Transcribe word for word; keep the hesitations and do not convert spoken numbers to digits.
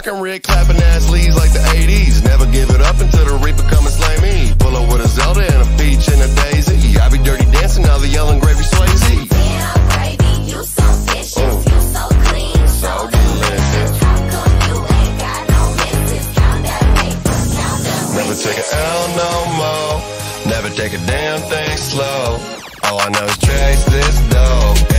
Rockin' red, clapping ass leaves like the eighties. Never give it up until the Reaper come and slay me. Pull up with a Zelda and a peach and a daisy. I be dirty dancing, now the yelling gravy Swayze. Damn, baby, you so vicious, Mm. you so clean, So delicious. How come you ain't got no misses? Count that paper, count that Never take an L no more. Never take a damn thing slow. All I know is chase this dough.